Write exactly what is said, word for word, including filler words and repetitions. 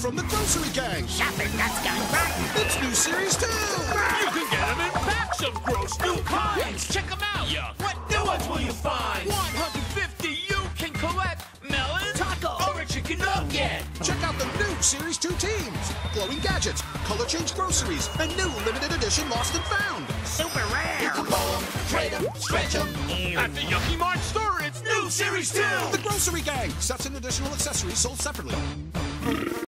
from the Grocery Gang. Shopping nuts gone rotten. It's new series two. You can get them in packs of gross new kinds. Check them out. Yeah. What new ones will you find? one hundred fifty you can collect. Melon, taco, or a chicken nugget. Check out the new series two teams. Glowing gadgets, color change groceries, and new limited edition Lost and Found. Super rare. Pull 'em, trade 'em, stretch 'em. At the Yucky Mart store, it's new series two. The Grocery Gang. Sets and additional accessories sold separately.